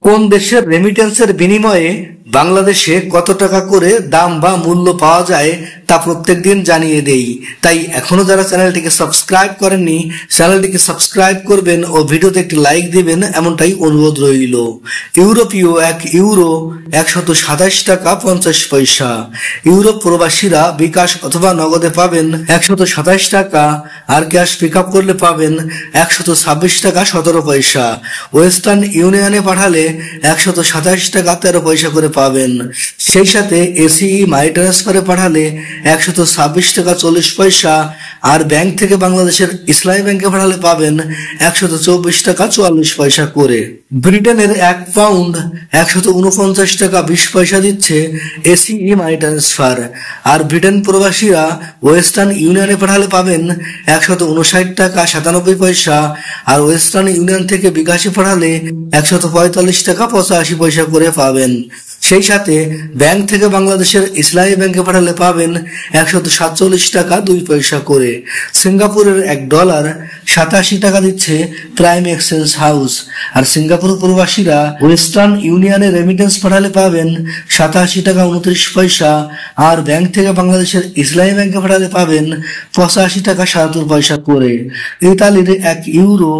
কোন দেশের রেমিটেন্সের বিনিময়ে বাংলাদেশে কত টাকা করে দাম বা মূল্য পাওয়া যায় তা প্রত্যেকদিন জানিয়ে দেই। তাই এখনো যারা চ্যানেলটিকে সাবস্ক্রাইব করেননি চ্যানেলটিকে সাবস্ক্রাইব করবেন ও ভিডিওতে একটি লাইক দিবেন এমনটাই অনুরোধ রইল। ইউরোপীয় 1 ইউরো 127 টাকা 50 পয়সা। ইউরোপ প্রবাসীরা বিকাশ অথবা নগদে পাবেন 127 টাকা, আর ক্যাশ পিক আপ করলে পাবেন 126 টাকা 17 পয়সা। ওয়েস্টার্ন ইউনিয়নে পাঠালে 127 টাকা 13 পয়সা করে পাবেন। সেই সাথে এসিই মানি ট্রান্সফারে পাঠালে 126 টাকা 40 পয়সা, আর ব্যাংক থেকে বাংলাদেশের ইসলামী ব্যাংকে পাঠালে পাবেন 124 টাকা 44 পয়সা করে। ব্রিটেনের 1 পাউন্ড 149 টাকা 20 পয়সা দিচ্ছে এসিই মানি ট্রান্সফার, আর ব্রিটেন প্রবাসীরা ওয়েস্টার্ন ইউনিয়নে পাঠালে পাবেন 159 টাকা 97 পয়সা, আর ওয়েস্টার্ন ইউনিয়ন থেকে বিকাশে পাঠালে 145 টাকা 85 পয়সা করে পাবেন। সেই সাথে ব্যাংক থেকে বাংলাদেশের ইসলামী ব্যাংকে পাঠালে পাবেন 147 টাকা 2 পয়সা করে। সিঙ্গাপুরের $1 87 টাকা দিচ্ছে প্রাইম এক্সচেঞ্জ হাউস, আর সিঙ্গাপুর প্রবাসীরা ওয়েস্টার্ন ইউনিয়নে রেমিটেন্স পাঠালে পাবেন 87 টাকা 29 পয়সা, আর ব্যাংক থেকে বাংলাদেশের ইসলামী ব্যাংকে পাঠালে পাবেন 85 টাকা 77 পয়সা করে। ইতালির 1 ইউরো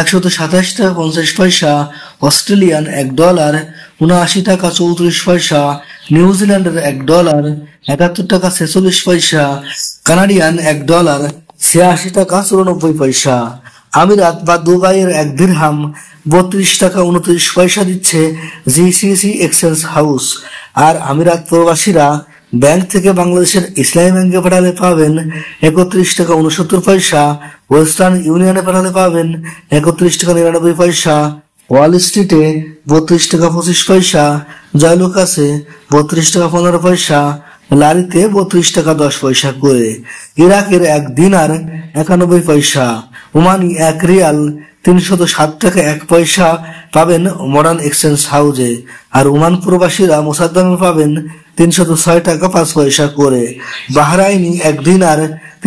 127 টাকা 50 পয়সা। অস্ট্রেলিয়ান $1 79 টাকা 34 পয়সা। নিউজিল্যান্ডের $1 71 টাকা 46 পয়সা। কানাডিয়ান $1 86 টাকা 94 পয়সা। আমিরাত বা দুবাইয়ের 1 দিরহাম 32 টাকা 29 পয়সা দিচ্ছে জিসিসি এক্সচেঞ্জ হাউস, আর আমিরাত প্রবাসীরা ব্যাংক থেকে বাংলাদেশের ইসলামী ব্যাংকে পাঠালে পাবেন 31 টাকা 69 পয়সা। ওয়েস্টার্ন ইউনিয়নে পাঠালে পাবেন 31 টাকা 99 পয়সা। ওয়াল স্ট্রিটে 32 টাকা 25 পয়সা। জয়লুকাসে 32 টাকা 15 পয়সা। লারিতে 32 টাকা 10 পয়সা করে। ইরাকের 1 দিনার 91 পয়সা। ওমানি 1 রিয়াল 307 টাকা 1 পয়সা পাবেন মডার্ন এক্সচেঞ্জ হাউসে, আর ওমান প্রবাসীরা মোসাদ্দামে পাবেন 306 টাকা 5 পয়সা করে। বাহরাইনি 1 দিনার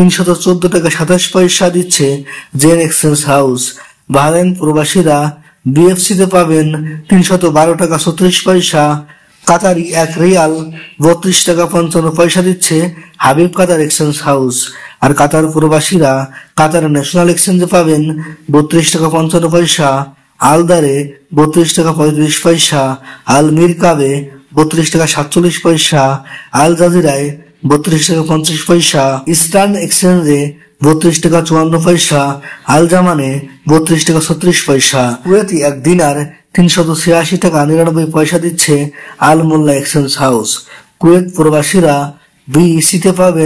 314 টাকা 27 পয়সা দিচ্ছে জেন এক্সচেঞ্জ হাউস। বাহরাইন প্রবাসীরা বিএফসিতে পাবেন 312 টাকা 36 পয়সা। কাতারি 1 রিয়াল 32 টাকা 55 পয়সা দিচ্ছে হাবিব কাতার এক্সচেঞ্জ হাউস, আর কাতার প্রবাসীরা কাতার ন্যাশনাল এক্সচেঞ্জে পাবেন 32 টাকা 55 পয়সা। আলদারে 32 টাকা 35 পয়সা। আল মিরকাবে 32 টাকা 47 পয়সা। আল জাজিরায় 32 টাকা 50 পয়সা। ইস্টার্ন এক্সচেঞ্জে 32 টাকা 54 পয়সা। আল জামানে 32 টাকা 36 পয়সা। কুয়েতি 1 দিনার 386 টাকা 99 পয়সা দিচ্ছে Al Mulla Exchange House. Kuwait প্রবাসীরা বিইসিতে পাবেন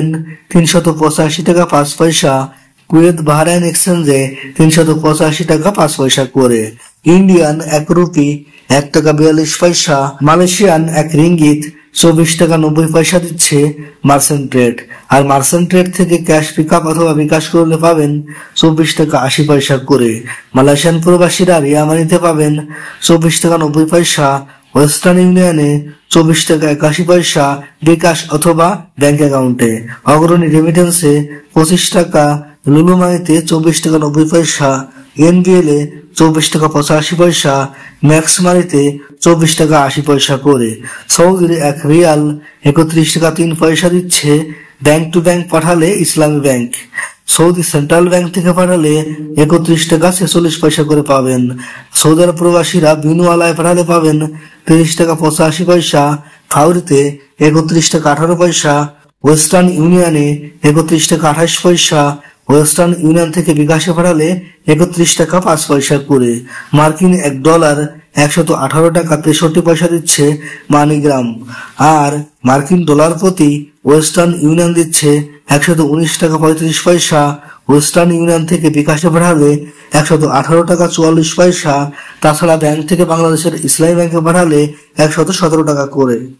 385 টাকা 5 পয়সা। কুয়েত বাহরাইন এক্সচেঞ্জে 385 টাকা 5 পয়সা করে। ইন্ডিয়ান 1 রুপি 1 টাকা 42 পয়সা। মালয়েশিয়ান 1 রিঙ্গিত 24 টাকা 90 পয়সা দিচ্ছে মার্চেন্ট ট্রেড, আর মার্চেন্ট ট্রেড থেকে ক্যাশ পিক আপ অথবা বিকাশ করলে পাবেন 24 টাকা 80 পয়সা করে। মালয়েশিয়ান প্রবাসীরা রিয়া মানিতে পাবেন 24 টাকা 90 পয়সা। ওয়েস্টার্ন ইউনিয়নে 24 টাকা 81 পয়সা বিকাশ অথবা ব্যাংক অ্যাকাউন্টে। অগ্রণী রেমিটেন্সে 25 টাকা। লুলু মানিতে 24 টাকা 90 পয়সা। এনবিএল এ 24 টাকা 85 পয়সা। ম্যাক্স মানিতে 24 টাকা 80 পয়সা করে। সৌদির 1 রিয়াল 31 টাকা 3 পয়সা দিচ্ছে ব্যাংক টু ব্যাংক পাঠালে ইসলামী ব্যাংক। সৌদি সেন্ট্রাল ব্যাংক থেকে পাঠালে 31 টাকা 46 পয়সা করে পাবেন। সৌদি আরব প্রবাসীরা বিনুয়ালায় পাঠালে পাবেন 30 টাকা 85 পয়সা। ফাউরিতে 31 টাকা 18 পয়সা। ওয়েস্টার্ন ইউনিয়নে 31 টাকা 28 পয়সা। ওয়েস্টার্ন ইউনিয়ন থেকে বিকাশে পাঠালে 31 টাকা 5 পয়সা করে। মার্কিন $1 118 টাকা 63 পয়সা দিচ্ছে মানিগ্রাম, আর মার্কিন ডলার প্রতি ওয়েস্টার্ন ইউনিয়ন দিচ্ছে 119 টাকা 35 পয়সা। ওয়েস্টার্ন ইউনিয়ন থেকে বিকাশে পাঠালে 118 টাকা 44 পয়সা। তাছাড়া ব্যাংক থেকে বাংলাদেশের ইসলামী ব্যাংকে পাঠালে 117 টাকা করে।